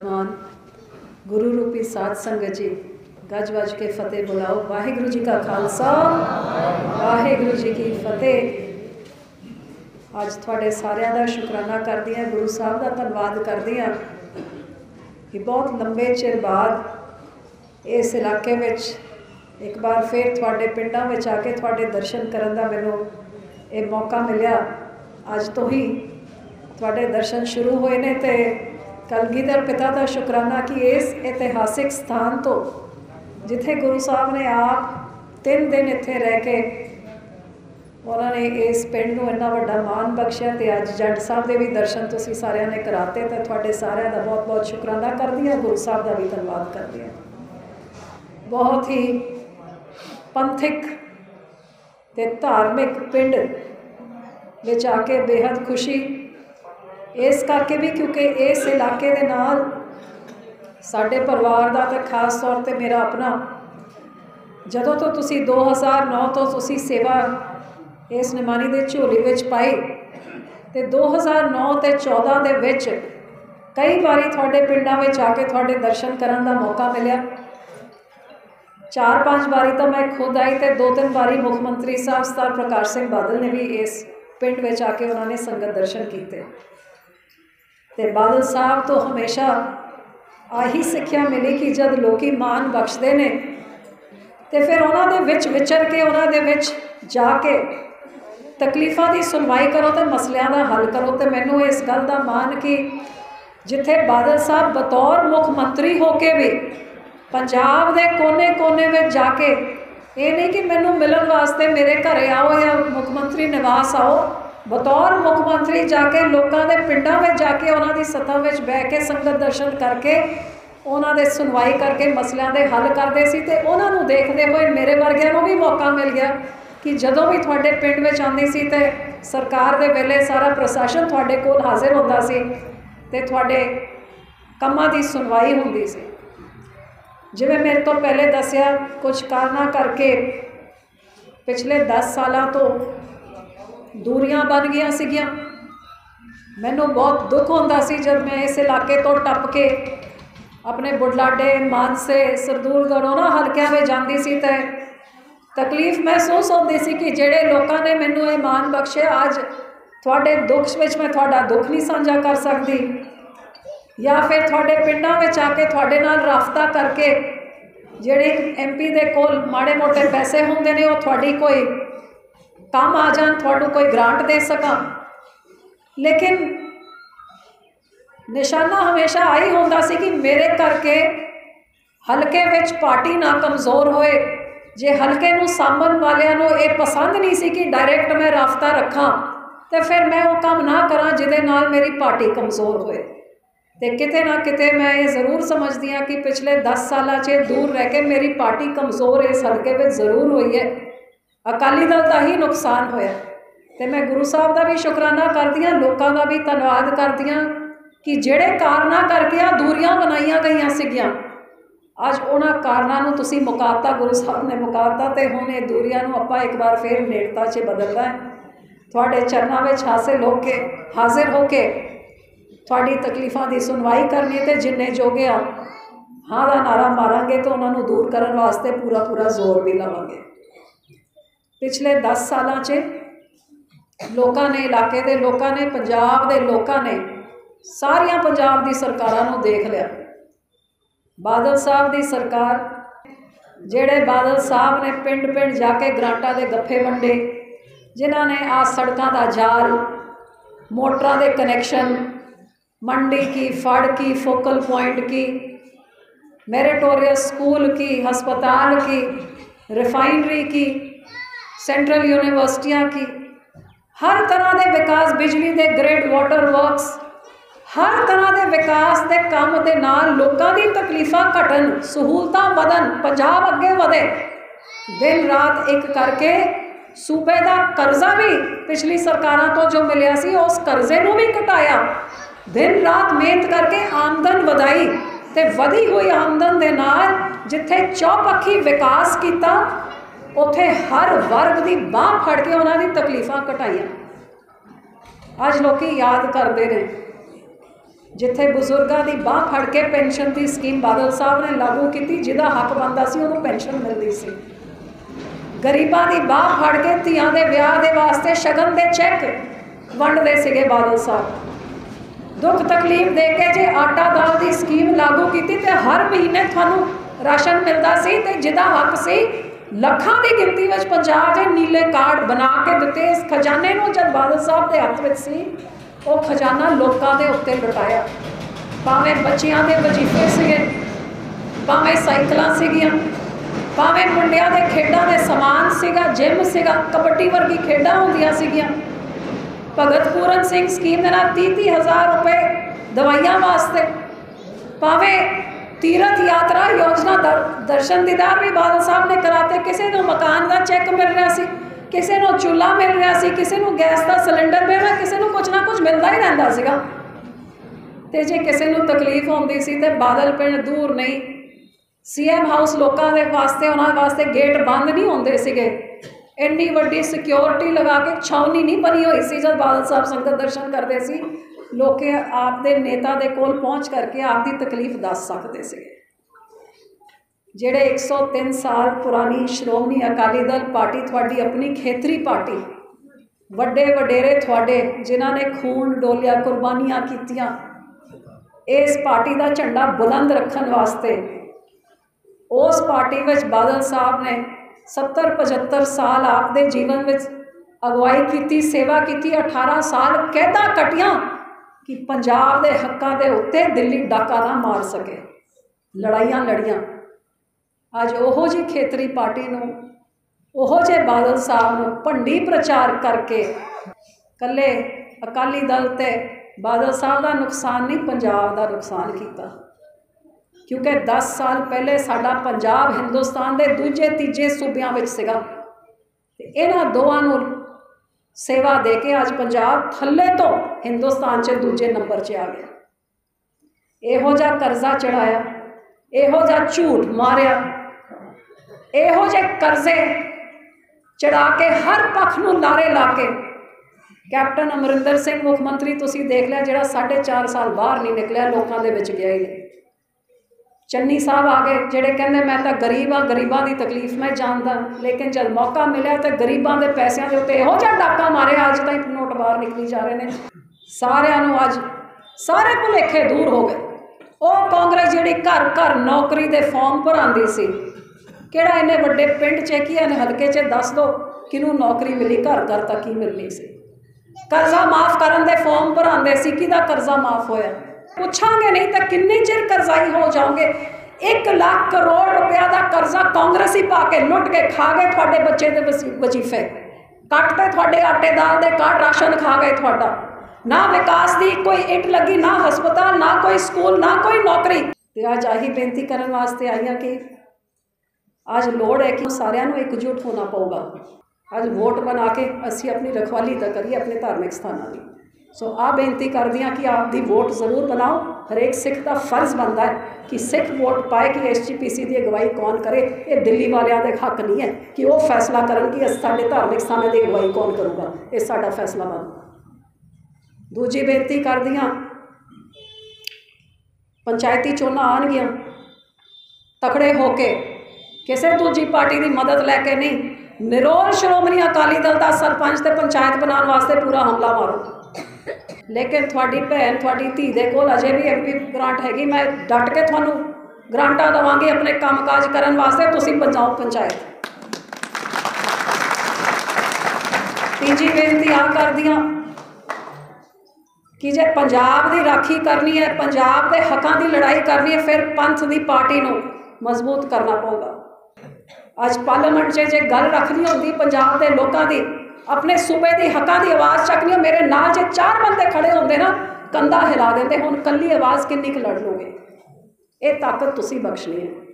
नान गुरु रूपी साध संगत जी गज वज के फतेह बुलाओ। वाहिगुरु जी का खालसा वाहिगुरु जी की फतेह। अज थोड़े सारिਆਂ ਦਾ शुकराना करदी हां, गुरु साहब का धन्यवाद करदी हां कि बहुत लंबे चिर बाद इस इलाके में एक बार फिर थोड़े पिंडां में आके थोड़े दर्शन करन दा मैनूं ये मौका मिलिया। अज तो ही थोड़े दर्शन शुरू होए ने ते कलगीधर पिता का शुकराना कि इस इतिहासिक स्थान तो जिथे गुरु साहब ने आप 3 दिन इत्थे रह के उन्होंने इस पिंड नूं इन्ना वड्डा मान बख्शिया ते अज जट साहब के भी दर्शन तुसीं सारिਆਂ ने कराते तो थोड़े सारिਆਂ का बहुत बहुत शुकराना करदी हां, गुरु साहब का भी धन्यवाद करदी हां। बहुत ही पंथिक ते धार्मिक पिंड विच आके बेहद खुशी इस करके भी क्योंकि इस इलाके दे नाल साडे परिवार का तो खास तौर पर मेरा अपना जदों तो तुसी 2009 तो तुसी सेवा इस निमानी दे झोली विच पाई ते 2009 ते 14 दे विच कई बारी थोड़े पिंडां विच आके थोड़े दर्शन करन दा मौका मिलिया। 4-5 बारी तो मैं खुद आई तो 2-3 बारी मुख्यमंत्री साहब सरदार प्रकाश सिंह बादल ने भी इस पिंड में आके उन्होंने संगत दर्शन किए। तो बादल साहब तो हमेशा आही सिक्ख्या मिली कि जब लोग मान बख्शते हैं तो फिर उन्होंने विचर के उन्होंने जाके तकलीफ़ों की सुनवाई करो तो मसलियां का हल करो। तो मैनू इस गल का मान कि जिथे बादल साहब बतौर मुख्यमंत्री होके भी पंजाब के कोने कोने में जाके ये नहीं कि मैनू मिलन वास्ते मेरे घरे आओ या मुख्यमंत्री निवास आओ, बतौर मुख्यमंत्री जाके लोगों के पिंडों में जाके उन्होंने सत्ता में बह के संगत दर्शन करके उन्होंने सुनवाई करके मसलियां के हल करते सी। ते उन्होंने देखते हुए मेरे वर्गिਆਂ ਨੂੰ भी मौका मिल गया कि जदों भी थोड़े पिंड में आती सी ते सरकार के वेले सारा प्रशासन थोड़े कोल हाजिर होंदा सी ते थोड़े कामां दी सुनवाई होंदी सी। जिवें मेरे तो पहले दसिया कुछ कारणों करके पिछले 10 सालों तो दूरियां बन गई सीगियां। मैनू बहुत दुख होंदा सी जब मैं इस इलाके तो टप के अपने बुढ़लाडे मानसे सरदूलगढ़ उन्हां हलकियां में जाती सी ते तकलीफ महसूस होती सी कि जिहड़े लोगों ने मैनू ये मान बख्शिया अज थोड़े दुख में मैं थोड़ा दुख नहीं साझा कर सकती या फिर थोड़े पिंडों में आके थोड़े नाल राबता करके जिहड़े MP दे कोल माड़े मोटे पैसे होंदे ने वो थोड़ी कोई काम आ जान, थोड़ू कोई ग्रांट दे सका। लेकिन निशाना हमेशा आई होंदा सी कि मेरे करके हलके विच पार्टी ना कमज़ोर होए। जे हलके नूं सामन वालियां नूं ये पसंद नहीं सी कि डायरैक्ट मैं राबता रखा तो फिर मैं वो काम ना करा जिहदे नाल मेरी पार्टी कमज़ोर होए। तो किते ना किते मैं ये जरूर समझदी हाँ कि पिछले 10 सालों से दूर रह के मेरी पार्टी कमज़ोर इस हलके में जरूर हुई है। अकाली दल का ही नुकसान होया। तो मैं गुरु साहब का भी शुकराना करदी हाँ, लोगों का भी धन्यवाद करदी हाँ कि जिहड़े कारणों करके आ दूरियां बनाईयां गईयां सीगियां अज उन्हां कारणों नूं तुसीं मुकाता, गुरु साहब ने मुकाता। तो हुण ये दूरियां नूं आपां एक बार फिर नेड़ता च बदलना है। थोड़े चरणों में हाजिर होके थोड़ी तकलीफ़ों की सुनवाई करनी तो जिन्ने जोगे आ हाँ का नारा मारांगे तो उन्होंने दूर करने वास्ते पूरा पूरा जोर भी लवांगे। पिछले 10 सालों से लोगों ने इलाके के लोगों ने पंजाब के लोगों ने सारिया पंजाब की सरकारों देख लिया। बादल साहब की सरकार जेड़े बादल साहब ने पिंड पिंड जाके ग्रांटां के गफ्फे वंडे, जिन्होंने आ सड़कों का जाल, मोटरां के कनैक्शन, मंडी की, फड़ की, फोकल पॉइंट की, मेरिटोरियस स्कूल की, हस्पताल की, रिफाइनरी की, सेंट्रल यूनिवर्सिटियां की, हर तरह के विकास, बिजली के ग्रिड, वाटर वर्क्स, हर तरह के विकास के काम के नाल लोगों की तकलीफ़ां घटन, सहूलतां बदन, पंजाब अगे वधे। दिन रात एक करके सूबे का कर्जा भी पिछली सरकारों तो जो मिलिया सी उस कर्जे नूं भी घटाया। दिन रात मेहनत करके आमदन वधाई ते वधी हुई आमदन के नाल जिथे चौपक्षी विकास किया उत्थे हर वर्ग की बांह फड़ के उन्होंने तकलीफ़ां घटाइयां। अज लोग याद करते हैं जिथे बुजुर्गों की बाह फड़ के पेनशन की स्कीम बादल साहब ने लागू की, जिहदा हक बनता सी उन्होंने पेनशन मिलती सी। गरीबों की बाह फड़ के धियां दे विआह दे वास्ते शगन के चैक वंडते सीगे बादल साहब। दुख तकलीफ दे के जे आटा दाल की स्कीम लागू की तो हर महीने थानू राशन मिलता सी, ते जिहदा हक सी ਲੱਖਾਂ की गिनती में पंजाब के नीले कार्ड बना के दिते। इस खजाने को जब बादल साहब के हथ में सी, वो खजाना लोगों के उत्ते लुटाया। भावें बच्चियां के वजीफे सीगे, भावें साइकिल सीगियां, भावें मुंडिया के खेडों के समान सीगा, जिम सीगा, कबड्डी वर्गी खेडा होंदियां सीगियां। भगत पूरन सिंह स्कीम के नाल 30,000 रुपए दवाइयां वास्ते, भावें तीरथ यात्रा योजना दर्शन दीदार भी बादल साहब ने कराते। किसी को मकान का चैक मिल रहा सी, किसी को चूल्हा मिल रहा सी, किसी को गैस का सिलेंडर मिल रहा, किसी को कुछ ना कुछ मिलता ही रहता सीगा। ते जे किसी को तकलीफ होंदी सी ते बादल पिंड दूर नहीं, CM हाउस लोगों के वास्ते, उन्होंने वास्ते गेट बंद नहीं होंदे सीगे। इन्नी वड्डी सिक्योरिटी लगा के छावनी नहीं बनी हुई सी। जब बादल साहब संगत दर्शन करते सी, लोग आपके नेता के कोल पहुँच करके आपकी तकलीफ दस सकते थे। जेड़े 103 साल पुरानी श्रोमणी अकाली दल पार्टी, थोड़ी अपनी खेतरी पार्टी, वड्डे वडेरे थोड़े जिन्हों ने खून डोलिया, कुर्बानियां कीतियां, इस पार्टी का झंडा बुलंद रखने वास्ते उस पार्टी में बादल साहब ने 70-75 साल आपके जीवन में अगवाई की, सेवा की। 18 साल कैदा कटियां कि पंजाब के हकों के उत्ते दिल्ली डाका ना मार सके, लड़ाइयां लड़ियां। अज ओहो जी खेतरी पार्टी नूं, ओहो जे बादल साहब नूं भंडी प्रचार करके कल्ले अकाली दल ते बादल साहब का नुकसान नहीं, पंजाब का नुकसान किया। क्योंकि 10 साल पहले साडा पंजाब हिंदुस्तान के दूजे तीजे सूबियां विच सीगा, इन्हां दोवां नूं सेवा दे के अज पंजाब थले तो हिंदुस्तान च दूजे नंबर च आ गया। इहो जा कर्जा चढ़ाया, इहो जा झूठ मारिया, इहो जे कर्जे चढ़ा के हर पक्ष नूं लारे ला के कैप्टन अमरिंदर सिंह मुख्यमंत्री तुसीं देख लिया, जिहड़ा 4.5 साल बाहर नहीं निकलिया, लोगों के विच गया ही नहीं। चन्नी साहब आ गए, जिहड़े कहंदे मैं तो गरीब हाँ, गरीबों की तकलीफ मैं जानदा, लेकिन जब मौका मिला तो गरीबों के पैसों के उत्ते इहो जिहा डाका मारिया, अज तक नोट बाहर निकली जा रहे हैं। सारिਆਂ ਨੂੰ अज सारे भुलेखे दूर हो गए। वो कांग्रेस जिहड़ी घर घर नौकरी के फॉर्म भरांदी सी, किहड़ा इन्ने वड्डे पिंड च की इन्ने हल्के च दस दो किनू नौकरी मिली, घर घर तक ही मिलनी सी। कर्जा माफ़ करन दे फॉर्म भरांदे सी, किहदा कर्जा माफ़ होया पुछांगे नहीं तो किन्नी चिर कर्जाई हो जाओगे। 1 लाख करोड़ रुपया का कर्जा कांग्रेस ही पा के लुट के खा गए, थोड़े बच्चे के वजीफे कट के, थोड़े आटे दाल के कार्ड राशन खा गए, थोड़ा ना विकास की कोई इट लगी, ना हस्पताल, ना कोई स्कूल, ना कोई नौकरी। तो अज आही बेनती करने वास्ते आई हाँ कि अज लोड़ है कि सारिਆਂ ਨੂੰ एकजुट होना पऊगा। अज वोट बना के असी अपनी रखवाली तो करिए अपने धार्मिक स्थानों की। सो आ बेनती कर दी कि आपकी वोट जरूर बनाओ। हरेक सिख का फर्ज बनता है कि सिख वोट पाए कि SGPC की अगवाई कौन करे। ये दिल्ली वालियां दे हक नहीं है कि वो फैसला करन कि साडे धार्मिक स्थानों की अगवाई कौन करूँगा, ये साडा फैसला बन। दूजी बेनती कर दी, पंचायती चोणां आउणगियां, तकड़े होके किसी दूजी पार्टी की मदद लैके नहीं, निरोल श्रोमणी अकाली दल का सरपंच ते पंचायत बनाने वास्ते पूरा हमला मारो। लेकिन थोड़ी भैन थोड़ी धी दे कोल अजे भी MP ग्रांट हैगी, मैं डट के थानू ग्रांटा देवांगी अपने काम काज करन वास्ते, तुसीं बचाओ पंचायत। तीजी बेनती आ कर दियां कि जे पंजाब की राखी करनी है, पंजाब के हकों की लड़ाई करनी है, फिर पंथ की पार्टी को मजबूत करना पड़ेगा। अज पार्लीमेंट जे गल रखनी होंगी पंजाब के लोगों की, अपने सूबे की हकों की आवाज़ चकनी, मेरे नाल जे 4 बंदे खड़े होंगे ना, कंधा हिला देंगे। हुण कल्ली आवाज़ किन्नी क लड़ लोगे, ये ताकत तुसीं बख्शनी है।